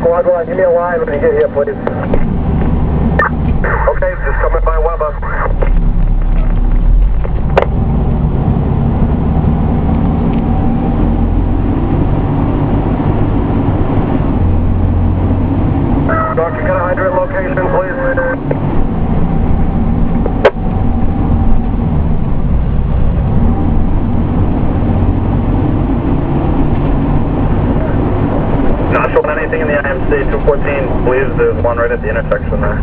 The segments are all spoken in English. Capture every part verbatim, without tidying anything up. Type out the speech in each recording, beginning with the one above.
Squad one, give me a line when you get here, please. Okay, just coming by Weber. Doctor, can I hydrant location, please? Not showing anything in the I M C two fourteen. Believes there's one right at the intersection there.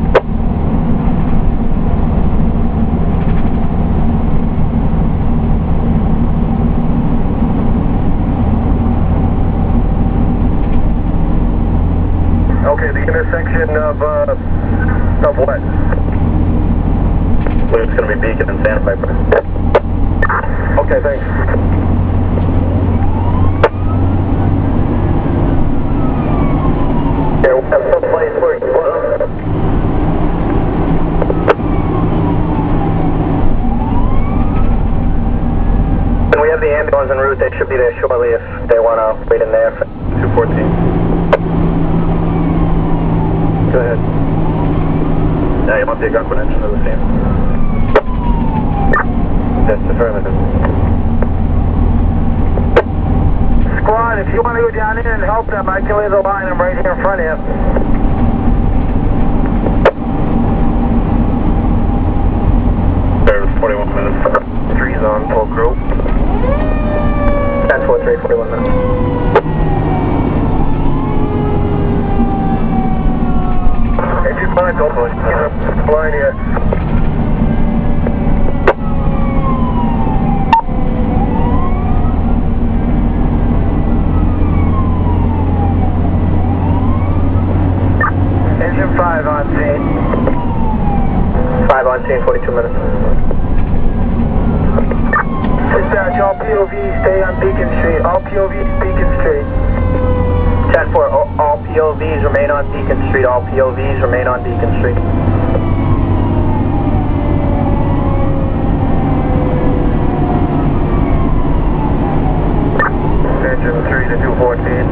Okay, the intersection of, uh, of what? Believe it's going to be Beacon and Sandpiper. Okay, thanks. Yeah, we have some place where you want. And we have the ambulance en route. They should be there shortly if they want to wait in there. two fourteen. Go ahead. Yeah, you want the gun connection to the scene? That's affirmative. Squad, if you want to go down there and help them, I can lay the line. I'm right here in front of you. There's forty-one minutes. Three's on, full crew. ten four three, forty-one minutes. Engine five, go push. Get up the line here. Engine five on scene. five on scene, forty-two minutes. Dispatch, all P O Vs stay on Beacon Street. All P O Vs, Beacon Street. ten four, all, all P O Vs remain on Beacon Street. All P O Vs remain on Beacon Street. Engine three to two fourteen.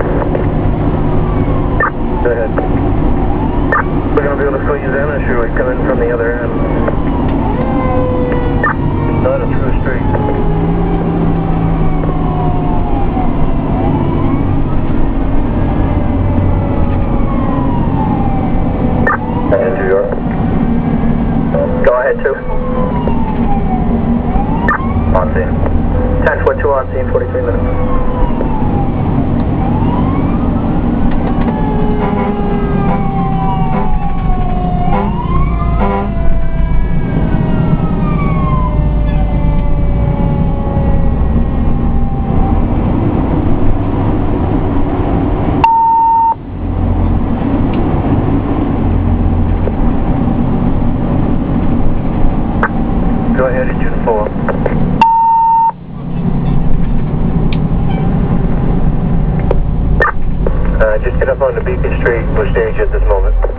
Go ahead. We're going to be able to squeeze in, or should we come in from the other end? Not a true street. Andrew York. Go ahead, two. On scene. ten four two on scene, forty-three minutes. Go ahead, engine four. Uh, just get up on the Beacon Street, we'll stage at this moment.